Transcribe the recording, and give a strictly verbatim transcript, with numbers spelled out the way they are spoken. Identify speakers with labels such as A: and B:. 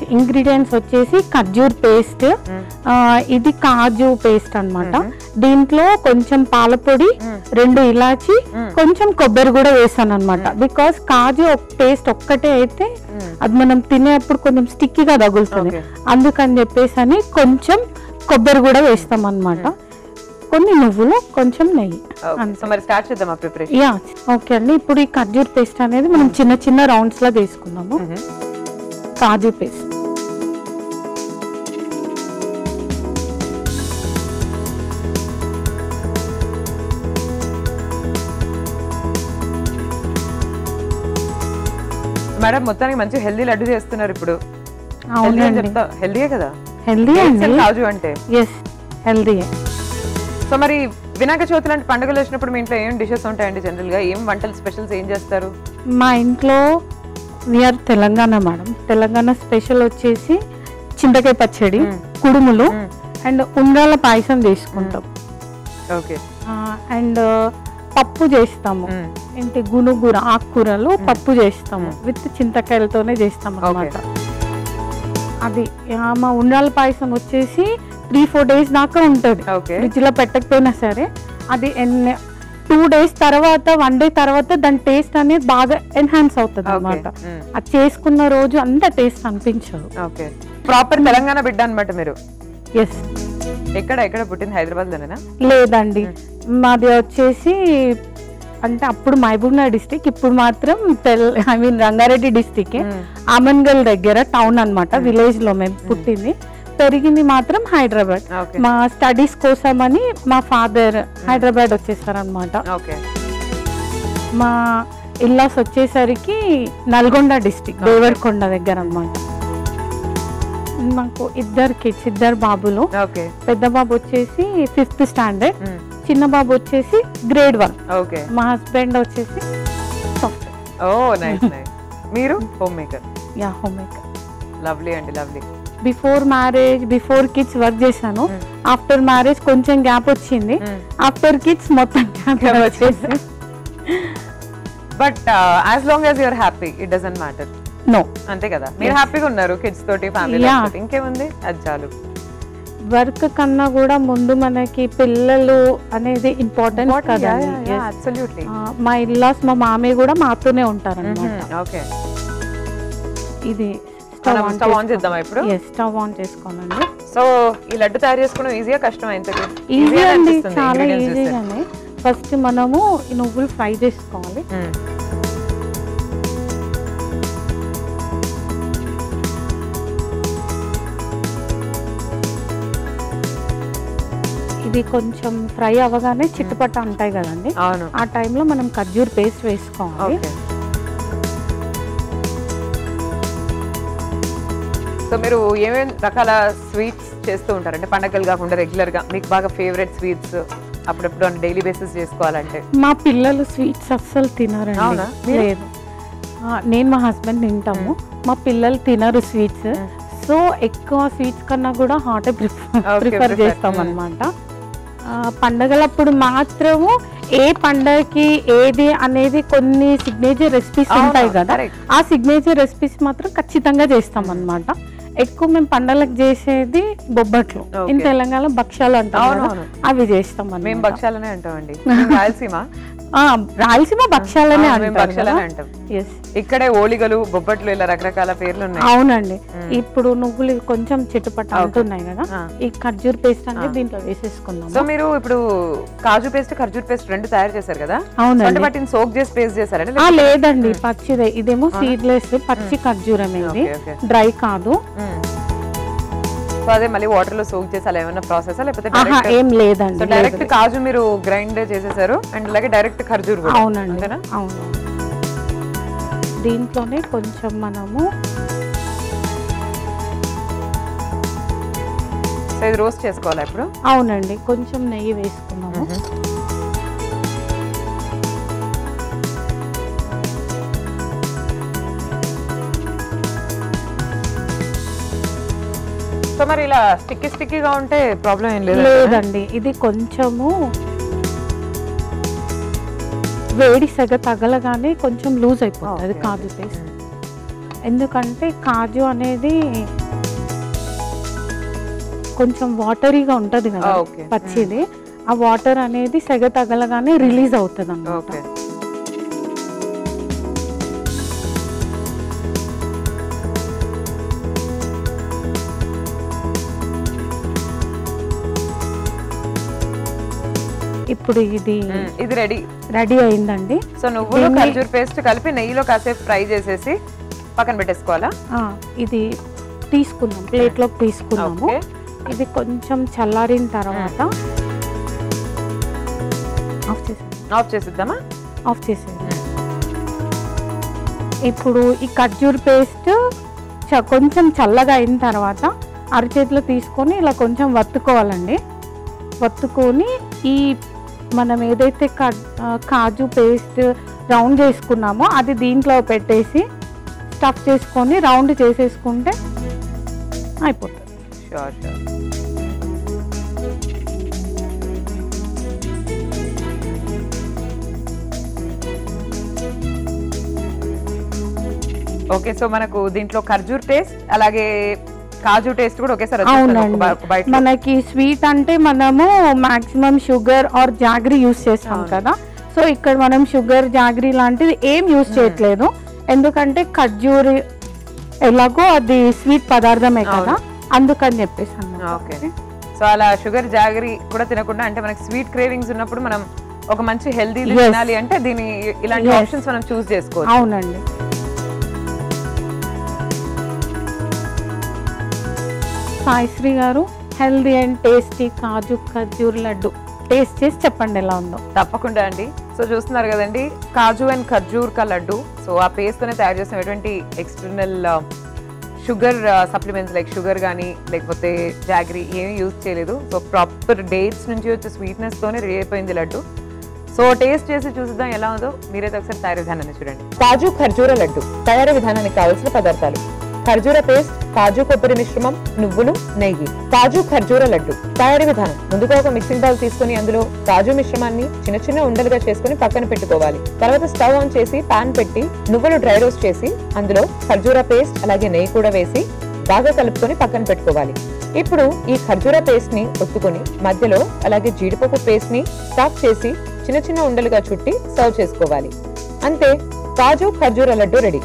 A: Ingredients వచ్చేసి ఖర్జూర్ paste, ఇది కాజు paste అన్నమాట. దీంట్లో కొంచెం పాలపొడి, రెండు ఇలాచి, కొంచెం కొబ్బరి కూడా వేసాను అనమాట. బికాస్ కాజు పేస్ట్ ఒక్కటే అయితే అది మనం తినేప్పుడు కొంచెం స్టిక్కీగా తగులుతుంది, అందుకని చెప్పేసి అని కొంచెం కొబ్బరి కూడా వేస్తాం అన్నమాట. కొన్ని నువ్వులు, కొంచెం నెయ్యి. యా ఓకే అండి. ఇప్పుడు ఈ ఖర్జూర్ పేస్ట్ అనేది మనం చిన్న చిన్న రౌండ్స్ లా తీసుకున్నాము. కాజు పేస్ట్
B: మేడం మొత్తానికి మంచి హెల్దీ లడ్డు చేస్తున్నారు ఇప్పుడు. హెల్దీయే కదా?
A: హెల్దీ అండి
B: కాజు అంటే.
A: Yes healthy.
B: సో మరి వినాయక చవితి లాంటి పండుగలు వచ్చినప్పుడు మీ ఇంట్లో ఏం డిషెస్ ఉంటాయండి? జనరల్ గా ఏం వంటలు స్పెషల్స్ ఏం చేస్తారు?
A: మా ఇంట్లో near Telangana madam. Telangana special వచ్చేసి చింతకాయ పచ్చడి, కుడుములు అండ్ ఉండ్రాల పాయసం తీసుకుంటాం.
B: ఓకే.
A: అండ్ పప్పు చేస్తాము, ఏంటి గునుగూర ఆకుకూరలు పప్పు చేస్తాము, విత్ చింతకాయలతోనే చేస్తాం అన్నమాట. అది మా ఉండ్రాల పాయసం వచ్చేసి త్రీ ఫోర్ డేస్ దాకా ఉంటుంది, ఫ్రిడ్జ్ లో పెట్టకపోయినా సరే. అది టూ డేస్ తర్వాత, వన్ డే తర్వాత దాని టేస్ట్ అనేది బాగా ఎన్హాన్స్ అవుతుంది అన్నమాట. అది చేసుకున్న రోజు అంత టేస్ట్ అనిపించదు.
B: ప్రాపర్ తెలంగాణ బిడ్డ అన్నమాట మీరు.
A: ఎస్.
B: ఎక్కడ ఎక్కడ పుట్టింది? హైదరాబాద్ లోనేనా?
A: లేదండి, మాది వచ్చేసి అంటే అప్పుడు మహబూబ్నగర్ డిస్టిక్, ఇప్పుడు మాత్రం tell I mean Rangareddy district, Amangal దగ్గర టౌన్ అన్నమాట. విలేజ్ లో మేము పుట్టింది, పెరిగింది మాత్రం హైదరాబాద్. మా స్టడీస్ కోసం అని మా ఫాదర్ హైదరాబాద్ వచ్చేసారు అనమాట. మా ఇల్లాస్ వచ్చేసరికి నల్గొండ డిస్టిక్, దేవరకొండ దగ్గర అన్నమాట. మాకు ఇద్దరు కిడ్స్, ఇద్దరు బాబులు. పెద్ద బాబు వచ్చేసి ఫిఫ్త్ స్టాండర్డ్, చిన్న బాబు వచ్చేసి గ్రేడ్ వన్. మా హస్బెండ్ వచ్చేసి
B: మీరు home maker?
A: Yeah home maker.
B: Lovely అండి, lovely.
A: Before marriage, before kids work చేశాను. ఆఫ్టర్ మ్యారేజ్ కొంచెం గ్యాప్ వచ్చింది, ఆఫ్టర్ కిడ్స్ మొత్తం గ్యాప్ వచ్చేసి.
B: But as long as you're happy, it doesn't matter.
A: No,
B: అంతే కదా? మీరు హ్యాపీగా ఉన్నారు కిడ్స్ తోటి, ఫ్యామిలీ తోటి, ఇంకేముంది, అది చాలు.
A: వర్క్ కన్నా కూడా ముందు మనకి పిల్లలు అనేది ఇంపార్టెంట్ కదా. మా ఇల్లాస్, మా మామయ్య కూడా మాతోనే ఉంటారు అన్నమాట. ఇది
B: స్టవ్ ఆన్ చేద్దామా ఇప్పుడు?
A: స్టవ్ ఆన్ చేసుకోవాలండి.
B: సో ఈ లడ్డు తయారు చేసుకోవడం ఈజీగా కష్టం? ఇంతకీ
A: ఈజీ అండి, చాలా ఈజీగానే. ఫస్ట్ మనము ఈ నువ్వులు ఫ్రై చేసుకోవాలి. ఇది కొంచెం ఫ్రై అవ్వగానే చిట్టుపట్ట ఉంటాయి కదండి, ఆ టైంలో మనం ఖర్జూర్ పేస్ట్ వేసుకోవాలి.
B: సో మీరు ఏమేమి రకాల స్వీట్స్ చేస్తూ ఉంటారు అంటే పండగలు కాకుండా రెగ్యులర్ గా మీకు బాగా ఫేవరెట్ స్వీట్స్ అప్పుడప్పుడు డైలీ బేసిస్ చేసుకోవాలంటే?
A: మా పిల్లలు స్వీట్స్ అస్సలు తినరండి. లేదు, నేను మా హస్బెండ్ తింటాము, మా పిల్లలు తినరు స్వీట్స్. సో ఎక్కువ స్వీట్స్ కన్నా కూడా హాట్ ప్రిఫర్ ప్రిఫర్ చేస్తాం అన్నమాట. పండగలప్పుడు మాత్రము ఏ పండగకి ఏది అనేది కొన్ని సిగ్నేచర్ రెసిపీస్ ఉంటాయి కదా, ఆ సిగ్నేచర్ రెసిపీస్ మాత్రం ఖచ్చితంగా చేస్తాం అన్నమాట. ఎక్కువ మేము పండగలకు చేసేది బొబ్బట్లు, ఇన్ తెలంగాణ భక్ష్యాలు అంటాం, అవి చేస్తాం.
B: మేము భక్ష్యాలనే అంటామండి, రాయలసీమ.
A: రాయలసీమ భక్ష్యాలనే అంటాం.
B: ఇక్కడే ఓలిగలు, బొబ్బట్లు, ఇలా రకరకాల పేర్లు ఉన్నాయి.
A: అవునండి. ఇప్పుడు నువ్వులు కొంచెం చిట్టుపట్ట అంటున్నాయి కదా, ఈ ఖర్జూర్ పేస్ట్ అనేది దీంట్లో వేసేసుకున్నాం.
B: సో మీరు ఇప్పుడు కాజు పేస్ట్, ఖర్జూర్ పేస్ట్ రెండు తయారు చేశారు కదా?
A: అవునండి.
B: వాటిని సోక్ చేసి పేస్ట్ చేశారండి?
A: లేదండి, పచ్చిదే. ఇదేమో సీడ్లెస్ పచ్చి ఖర్జూరం, ఇది డ్రై కాదు.
B: సో అదే మళ్ళీ వాటర్ లో సోక్ చేసి అలా ఏమైనా ప్రాసెస్ లేకపోతే
A: ఏం లేదండి,
B: డైరెక్ట్ కాజు మీరు గ్రైండ్ చేసేసారు అండ్ అలాగే డైరెక్ట్ ఖర్జూర్ కూడా?
A: అవునండి, అవును. దీంట్లోనే కొంచెం మనము
B: ఇది రోస్ట్ చేసుకోవాలా ఇప్పుడు?
A: అవునండి, కొంచెం నెయ్యి వేసుకున్నాము.
B: సో మరి ఇలా స్టిక్కీ స్టిక్కీగా ఉంటే ప్రాబ్లం ఏం లేదు?
A: లేదండి, ఇది కొంచెము వేడి సెగ తగలగానే కొంచెం లూజ్ అయిపోతుంది కాజు పేస్ట్. ఎందుకంటే కాజు అనేది కొంచెం వాటరీగా ఉంటది కదా పచ్చిది, ఆ వాటర్ అనేది సెగ తగలగానే రిలీజ్ అవుతుంది అన్నమాట. ఇప్పుడు ఇది
B: ఇది రెడీ
A: రెడీ అయిందండి.
B: సో నువ్వులు ఖర్జూర్ పేస్ట్ కలిపి నెయ్యిలో కాసేపు ఫ్రై చేసేసి పక్కన పెట్టేసుకోవాలా?
A: ఇది తీసుకున్నాం, ప్లేట్లోకి తీసుకున్నాము. ఇది కొంచెం చల్లారిన తర్వాత ఆఫ్ చేసేది
B: ఆఫ్ చేసిద్దామా?
A: ఆఫ్ చేసేది. ఇప్పుడు ఈ ఖర్జూర్ పేస్ట్ కొంచెం చల్లగా అయిన తర్వాత అరచేతిలో తీసుకొని ఇలా కొంచెం వత్తుకోవాలండి. వత్తుకొని ఈ మనం ఏదైతే కాజు పేస్ట్ రౌండ్ చేసుకున్నామో అది దీంట్లో పెట్టేసి స్టఫ్ చేసుకొని రౌండ్ చేసేసుకుంటే అయిపోతుంది.
B: Sure sure. ఓకే, సో మనకు దీంట్లో ఖర్జూర్ టేస్ట్ అలాగే కాజు టేస్ట్ కూడా ఒకేసారి.
A: అవునండి, మనకి స్వీట్ అంటే మనము maximum sugar or jaggery use చేస్తాం కదా, సో ఇక్కడ మనం షుగర్ జాగరీ లాంటిది ఏం యూస్ చేయట్లేదు. ఎందుకంటే ఖర్జూర్ ఎలాగో అది స్వీట్ పదార్థమే కదా, అందుకని చెప్పేసి.
B: ఓకే, సో అలా షుగర్ జాగరీ కూడా తినకుండా, అంటే మనకి స్వీట్ క్రేవింగ్స్ ఉన్నప్పుడు మనం ఒక మంచి హెల్దీ తినాలి అంటే దీని ఇలాంటి ఆప్షన్స్ మనం చూస్ చేసుకోవచ్చు.
A: అవునండి. Saisri garu, healthy and tasty kaju kharjur laddu taste చేసి చెప్పండి ఎలా ఉందో.
B: తప్పకుండా అండి. సో చూస్తున్నారు కదండి, కాజు అండ్ ఖర్జూర్ కా లడ్డు. సో ఆ పేస్ట్ తోనే తయారు చేసిన ఎటువంటి external sugar supplements like sugar కానీ లేకపోతే జాగరీ ఏమీ యూజ్ చేయలేదు. సో ప్రాపర్ డేట్స్ నుంచి వచ్చే స్వీట్నెస్ తోనే రెడీ అయిపోయింది లడ్డు. సో టేస్ట్ చేసి చూద్దాం ఎలా ఉందో. మీరైతే ఒకసారి తయారీ విధానాన్ని చూడండి. కాజు ఖర్జూర లడ్డు తయారీ విధానానికి కావాల్సిన పదార్థాలు: ఖర్జూర పేస్ట్, కాజు కొబ్బరి మిశ్రమం, నువ్వులు, నెయ్యి. కాజు ఖర్జూర లడ్డు తయారీ విధానం: ముందుగా ఒక మిక్సింగ్ బౌల్ తీసుకుని అందులో కాజు మిశ్రమాన్ని చిన్న చిన్న ఉండలుగా చేసుకుని పక్కన పెట్టుకోవాలి. తర్వాత స్టవ్ ఆన్ చేసి పాన్ పెట్టి నువ్వులు డ్రై రోస్ట్ చేసి అందులో ఖర్జూర పేస్ట్ అలాగే నెయ్యి కూడా వేసి బాగా కలుపుకొని పక్కన పెట్టుకోవాలి. ఇప్పుడు ఈ ఖర్జూర పేస్ట్ ని ఒత్తుకొని మధ్యలో అలాగే జీడిపప్పు పేస్ట్ ని స్టఫ్ చేసి చిన్న చిన్న ఉండలుగా చుట్టి సర్వ్ చేసుకోవాలి. అంతే, కాజు ఖర్జూర లడ్డు రెడీ.